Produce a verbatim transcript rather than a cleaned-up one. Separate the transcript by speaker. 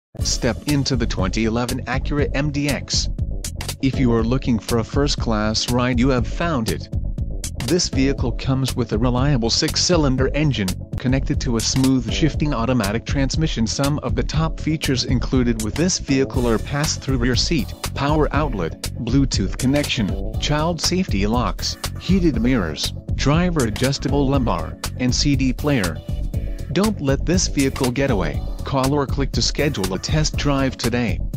Speaker 1: Step into the twenty eleven Acura M D X. If you are looking for a first-class ride, you have found it. This vehicle comes with a reliable six-cylinder engine, connected to a smooth shifting automatic transmission. Some of the top features included with this vehicle are pass-through rear seat, power outlet, Bluetooth connection, child safety locks, heated mirrors, driver adjustable lumbar, and C D player. Don't let this vehicle get away. Call or click to schedule a test drive today.